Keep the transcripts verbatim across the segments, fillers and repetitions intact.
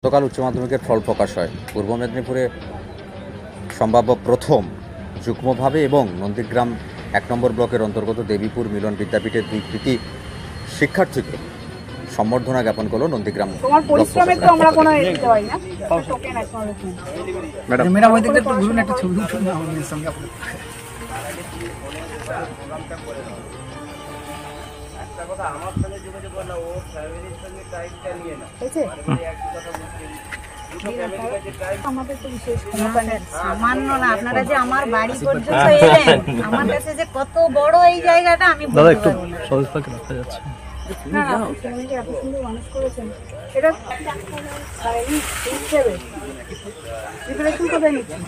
গতকাল উচ্চ মাধ্যমিকের ফল প্রকাশ হয়। পূর্ব মেদিনীপুরে সম্ভাব্য প্রথম যুগ্মভাবে এবং নন্দীগ্রাম এক নম্বর ব্লকের অন্তর্গত দেবীপুর মিলন বিদ্যাপীঠের দুই কৃতি শিক্ষার্থীকে সম্বর্ধনা জ্ঞাপন করলো নন্দীগ্রাম। তোমার পরিশ্রমের তো আমরা কোনো দিতে পারি না, টোকেন অ্যাকনলেজমেন্ট। ম্যাডাম ম্যাডাম ওই দিকে একটু ঘুরুন, একটা ছবি উঠুন না আমাদের সঙ্গে আপনাদের। একটা কথা আমার সঙ্গে যোগাযোগ করলে ও ফ্যামিলির সঙ্গে টাইমটা নিয়ে না হয়েছে? আমাদের তো বিশেষ ক্ষমতা নেই। সামান্য না, আপনারা যে আমার বাড়ি পর্যন্ত এলেন, আমার কাছে যে কত বড় এই জায়গাটা আমি বলতে পারবো না। সহজভাবে রাখা যাচ্ছে না না, আপনি ফ্যামিলি এত সুন্দর মানুষ করেছেন, এটা শারীরিক হিসেবে প্রিপারেশন কোথায় নিচ্ছেন?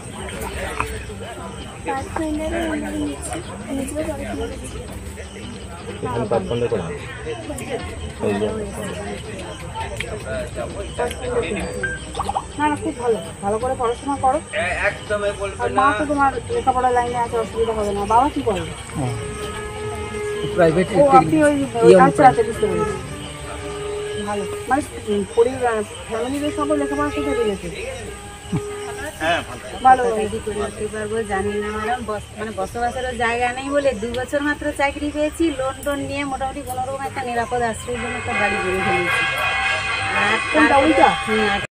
না না, খুব ভালো, ভালো করে পড়াশোনা করো। একদমই বলবে আর না। মা তো তোমার লেখাপড়ার লাইনে আছে, অসুবিধা হবে না। বাবা কি করে? প্রাইভেট ও আপনি ওই ওই আচ্ছা আচ্ছা, বুঝতে পেরেছি। ভালো, মানে পরিবার ফ্যামিলির সঙ্গে লেখাপড়ার সাথে রিলেটেড। ভালো কি করে করতে পারবো জানি না ম্যাডাম, মানে বসবাসেরও জায়গা নেই বলে দু বছর মাত্র চাকরি পেয়েছি, লোন টোন নিয়ে মোটামুটি কোনোরকম একটা নিরাপদ আশ্রয়ের জন্য একটা বাড়ি গড়ে ফেলেছি। আর কোনটা ওইটা? হুম, আর